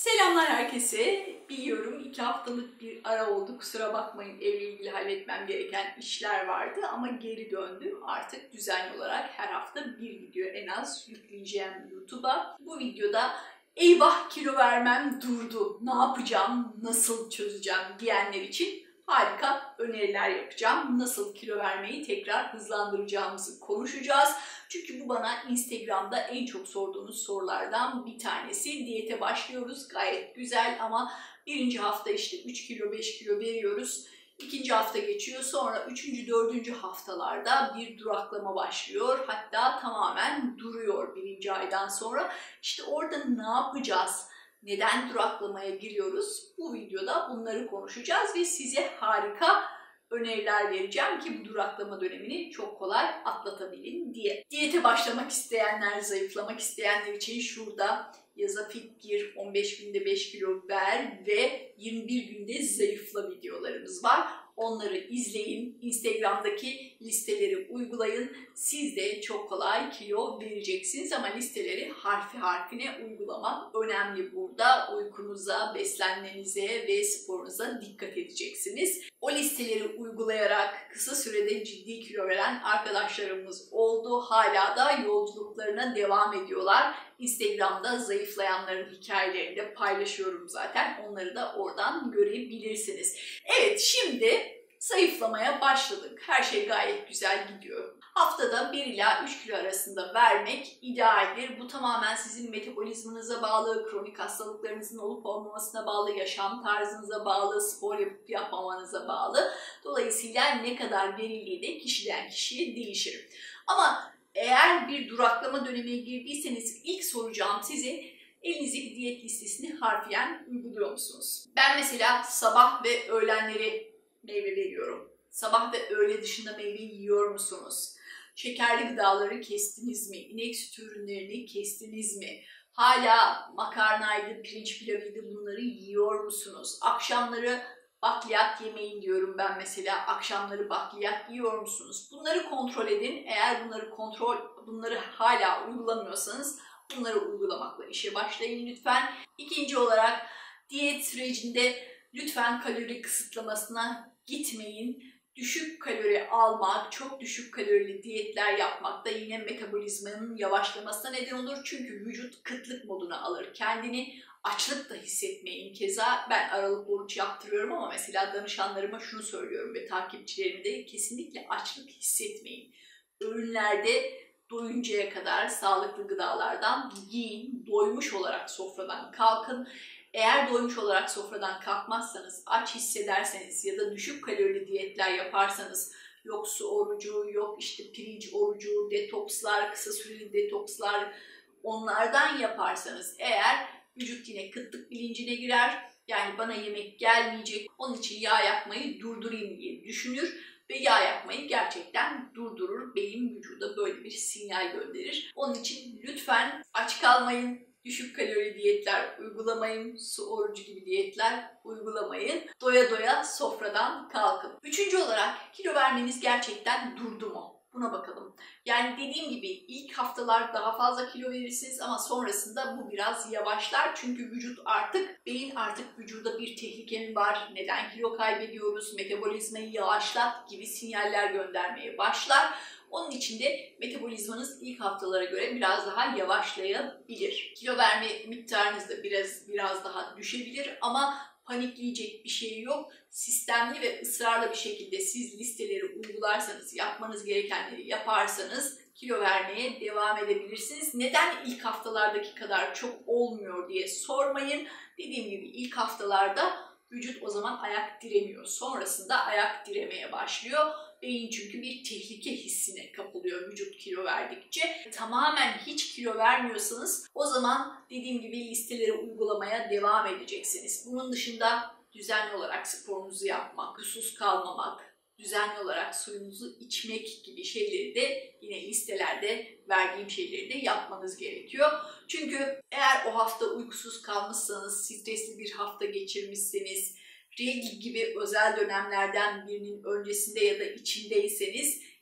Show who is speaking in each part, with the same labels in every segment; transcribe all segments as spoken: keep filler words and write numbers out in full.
Speaker 1: Selamlar herkese. Biliyorum iki haftalık bir ara oldu. Kusura bakmayın, evle ilgili halletmem gereken işler vardı ama geri döndüm. Artık düzenli olarak her hafta bir video en az yükleyeceğim YouTube'a. Bu videoda eyvah kilo vermem durdu, ne yapacağım, nasıl çözeceğim diyenler için harika öneriler yapacağım. Nasıl kilo vermeyi tekrar hızlandıracağımızı konuşacağız. Çünkü bu bana Instagram'da en çok sorduğunuz sorulardan bir tanesi. Diyete başlıyoruz, gayet güzel ama birinci hafta işte üç kilo beş kilo veriyoruz. İkinci hafta geçiyor, sonra üçüncü dördüncü haftalarda bir duraklama başlıyor. Hatta tamamen duruyor birinci aydan sonra. İşte orada ne yapacağız? Neden duraklamaya giriyoruz? Bu videoda bunları konuşacağız ve size harika öneriler vereceğim ki bu duraklama dönemini çok kolay atlatabilin diye. Diyete başlamak isteyenler, zayıflamak isteyenler için şurada yaza fit gir, on beş günde beş kilo ver ve yirmi bir günde zayıfla videolarımız var. Onları izleyin, Instagram'daki listeleri uygulayın. Siz de çok kolay kilo vereceksiniz ama listeleri harfi harfine uygulamak önemli burada. Uykunuza, beslenmenize ve sporunuza dikkat edeceksiniz. O listeleri uygulayarak kısa sürede ciddi kilo veren arkadaşlarımız oldu. Hala da yolculuklarına devam ediyorlar. Instagram'da zayıflayanların hikayelerini de paylaşıyorum zaten. Onları da oradan görebilirsiniz. Evet, şimdi zayıflamaya başladık. Her şey gayet güzel gidiyor. Haftada bir ila üç kilo arasında vermek idealdir. Bu tamamen sizin metabolizmanıza bağlı, kronik hastalıklarınızın olup olmamasına bağlı, yaşam tarzınıza bağlı, spor yapıp yapmamanıza bağlı. Dolayısıyla ne kadar verildiği de kişiden kişiye değişir. Ama eğer bir duraklama dönemine girdiyseniz ilk soracağım size, elinizdeki diyet listesini harfiyen uyguluyor musunuz? Ben mesela sabah ve öğlenleri meyve veriyorum. Sabah ve öğle dışında meyve yiyor musunuz? Şekerli gıdaları kestiniz mi? İnek sütü ürünlerini kestiniz mi? Hala makarnaydı, pirinç pilavıydı, bunları yiyor musunuz? Akşamları bakliyat yemeyin diyorum ben mesela. Akşamları bakliyat yiyor musunuz? Bunları kontrol edin. Eğer bunları kontrol, bunları hala uygulamıyorsanız bunları uygulamakla işe başlayın lütfen. İkinci olarak diyet sürecinde lütfen kalori kısıtlamasına gitmeyin. Düşük kalori almak, çok düşük kalorili diyetler yapmak da yine metabolizmanın yavaşlamasına neden olur. Çünkü vücut kıtlık moduna alır kendini. Açlık da hissetmeyin. Keza ben aralık oruç yaptırıyorum ama mesela danışanlarıma şunu söylüyorum ve takipçilerime de kesinlikle açlık hissetmeyin. Öğünlerde doyuncaya kadar sağlıklı gıdalardan yiyin, doymuş olarak sofradan kalkın. Eğer doymuş olarak sofradan kalkmazsanız, aç hissederseniz ya da düşük kalorili diyetler yaparsanız, yok su orucu, yok işte pirinç orucu, detokslar, kısa süreli detokslar, onlardan yaparsanız eğer vücut yine kıtlık bilincine girer. Yani bana yemek gelmeyecek, onun için yağ yakmayı durdurayım diye düşünür ve yağ yakmayı gerçekten durdurur. Beyin vücuda böyle bir sinyal gönderir. Onun için lütfen aç kalmayın. Düşük kalori diyetler uygulamayın, su orucu gibi diyetler uygulamayın. Doya doya sofradan kalkın. Üçüncü olarak kilo vermeniz gerçekten durdu mu? Buna bakalım. Yani dediğim gibi ilk haftalar daha fazla kilo verirsiniz ama sonrasında bu biraz yavaşlar. Çünkü vücut artık, beyin artık vücuda bir tehlike mi var, neden kilo kaybediyoruz, metabolizmayı yavaşlat gibi sinyaller göndermeye başlar. Onun için de metabolizmanız ilk haftalara göre biraz daha yavaşlayabilir. Kilo verme miktarınız da biraz biraz daha düşebilir ama panikleyecek bir şey yok. Sistemli ve ısrarlı bir şekilde siz listeleri uygularsanız, yapmanız gerekenleri yaparsanız kilo vermeye devam edebilirsiniz. Neden ilk haftalardaki kadar çok olmuyor diye sormayın. Dediğim gibi ilk haftalarda vücut o zaman ayak diremiyor. Sonrasında ayak diremeye başlıyor. Beyin çünkü bir tehlike hissine kapılıyor vücut kilo verdikçe. Tamamen hiç kilo vermiyorsanız o zaman dediğim gibi listeleri uygulamaya devam edeceksiniz. Bunun dışında düzenli olarak sporunuzu yapmak, susuz kalmamak, düzenli olarak suyunuzu içmek gibi şeyleri de yine listelerde verdiğim şeyleri de yapmanız gerekiyor. Çünkü eğer o hafta uykusuz kalmışsanız, stresli bir hafta geçirmişseniz, regl gibi özel dönemlerden birinin öncesinde ya da içindeyseniz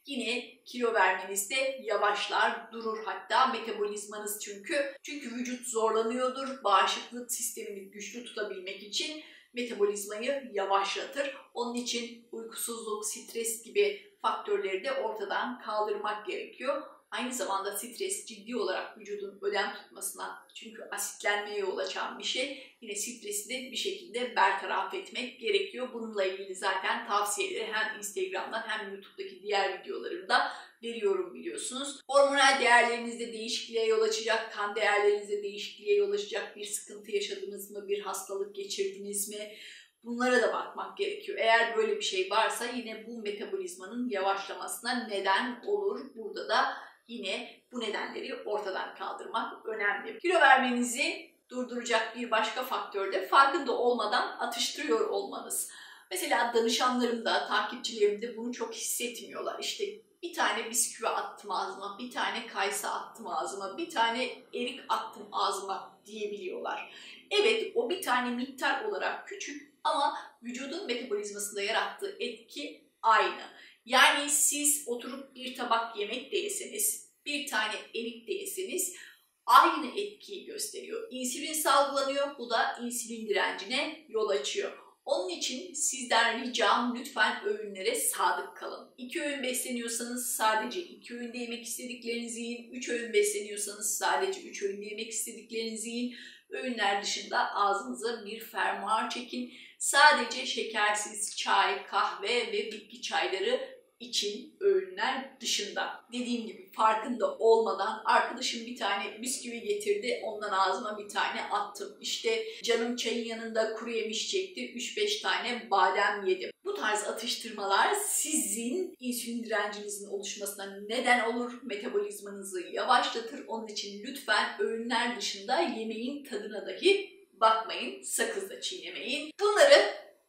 Speaker 1: yine kilo vermenizde yavaşlar, durur hatta metabolizmanız çünkü. Çünkü vücut zorlanıyordur, bağışıklık sistemini güçlü tutabilmek için metabolizmayı yavaşlatır. Onun için uykusuzluk, stres gibi faktörleri de ortadan kaldırmak gerekiyor. Aynı zamanda stres ciddi olarak vücudun ödem tutmasına, çünkü asitlenmeye yol açan bir şey. Yine stresi de bir şekilde bertaraf etmek gerekiyor. Bununla ilgili zaten tavsiyeleri hem Instagram'dan hem YouTube'daki diğer videolarımda veriyorum biliyorsunuz. Hormonal değerlerinizde değişikliğe yol açacak, kan değerlerinizde değişikliğe yol açacak bir sıkıntı yaşadınız mı, bir hastalık geçirdiniz mi? Bunlara da bakmak gerekiyor. Eğer böyle bir şey varsa yine bu metabolizmanın yavaşlamasına neden olur. Burada da yine bu nedenleri ortadan kaldırmak önemli. Kilo vermenizi durduracak bir başka faktör de farkında olmadan atıştırıyor olmanız. Mesela danışanlarım da, takipçilerim de bunu çok hissetmiyorlar. İşte bir tane bisküvi attım ağzıma, bir tane kayısı attım ağzıma, bir tane erik attım ağzıma diyebiliyorlar. Evet, o bir tane miktar olarak küçük ama vücudun metabolizmasında yarattığı etki aynı. Yani siz oturup bir tabak yemek de yeseniz, bir tane erik de yeseniz aynı etkiyi gösteriyor. İnsülin salgılanıyor, bu da insülin direncine yol açıyor. Onun için sizden ricam lütfen öğünlere sadık kalın. İki öğün besleniyorsanız sadece iki öğünde yemek istediklerinizi yiyin. Üç öğün besleniyorsanız sadece üç öğünde yemek istediklerinizi yiyin. Öğünler dışında ağzınıza bir fermuar çekin. Sadece şekersiz çay, kahve ve bitki çayları için öğünler dışında. Dediğim gibi farkında olmadan arkadaşım bir tane bisküvi getirdi, ondan ağzıma bir tane attım. İşte canım çayın yanında kuru yemiş çekti, üç beş tane badem yedim. Bu tarz atıştırmalar sizin insülin direncinizin oluşmasına neden olur, metabolizmanızı yavaşlatır. Onun için lütfen öğünler dışında yemeğin tadına dahi bakmayın, sakız da çiğnemeyin. Bunları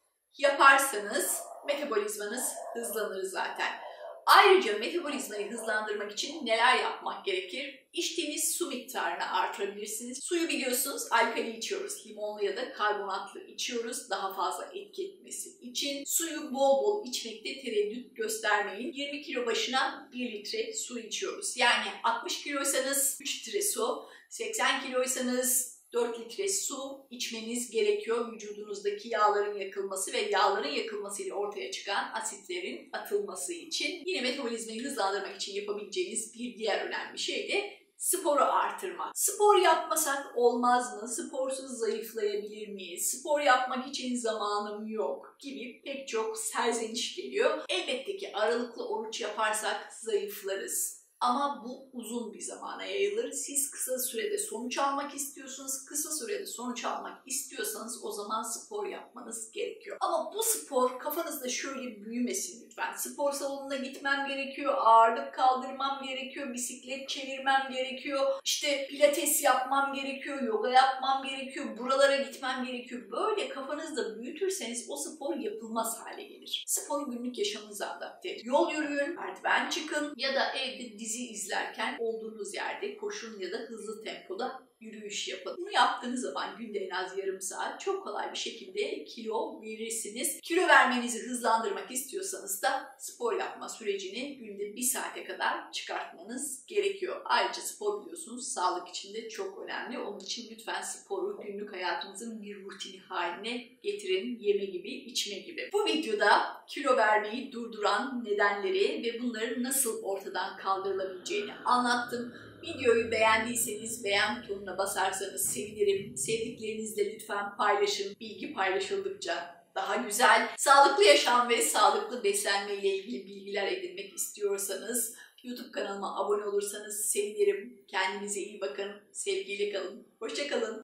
Speaker 1: yaparsanız metabolizmanız hızlanır zaten. Ayrıca metabolizmayı hızlandırmak için neler yapmak gerekir? İçtiğiniz su miktarını artırabilirsiniz. Suyu biliyorsunuz alkali içiyoruz. Limonlu ya da karbonatlı içiyoruz. Daha fazla etki etmesi için. Suyu bol bol içmekte tereddüt göstermeyin. yirmi kilo başına bir litre su içiyoruz. Yani altmış kiloysanız üç litre su, seksen kiloysanız dört litre su içmeniz gerekiyor vücudunuzdaki yağların yakılması ve yağların yakılmasıyla ortaya çıkan asitlerin atılması için. Yine metabolizmayı hızlandırmak için yapabileceğiniz bir diğer önemli şey de sporu artırmak. Spor yapmasak olmaz mı? Sporsuz zayıflayabilir miyiz? Spor yapmak için zamanım yok gibi pek çok serzeniş geliyor. Elbette ki aralıklı oruç yaparsak zayıflarız. Ama bu uzun bir zamana yayılır. Siz kısa sürede sonuç almak istiyorsunuz. Kısa sürede sonuç almak istiyorsanız o zaman spor yapmanız gerekiyor. Ama bu spor kafanızda şöyle büyümesin lütfen. Spor salonuna gitmem gerekiyor, ağırlık kaldırmam gerekiyor, bisiklet çevirmem gerekiyor, işte pilates yapmam gerekiyor, yoga yapmam gerekiyor, buralara gitmem gerekiyor. Böyle kafanızda büyütürseniz o spor yapılmaz hale gelir. Sporu günlük yaşamınıza adapte edin. Yol yürüyün, merdiven çıkın ya da evde dizi izlerken olduğunuz yerde koşun ya da hızlı tempoda yürüyüş yapın. Bunu yaptığınız zaman günde en az yarım saat çok kolay bir şekilde kilo verirsiniz. Kilo vermenizi hızlandırmak istiyorsanız da spor yapma sürecini günde bir saate kadar çıkartmanız gerekiyor. Ayrıca spor biliyorsunuz sağlık için de çok önemli. Onun için lütfen sporu günlük hayatınızın bir rutini haline getirin. Yeme gibi, içme gibi. Bu videoda kilo vermeyi durduran nedenleri ve bunların nasıl ortadan kaldırılabileceğini anlattım. Videoyu beğendiyseniz beğen butonuna basarsanız sevinirim. Sevdiklerinizle lütfen paylaşın. Bilgi paylaşıldıkça daha güzel. Sağlıklı yaşam ve sağlıklı beslenme ile ilgili bilgiler edinmek istiyorsanız YouTube kanalıma abone olursanız sevinirim. Kendinize iyi bakın. Sevgiyle kalın. Hoşça kalın.